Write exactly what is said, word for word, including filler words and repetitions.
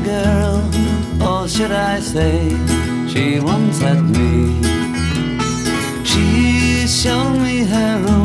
girl, or should I say, she once had me. She showed me her room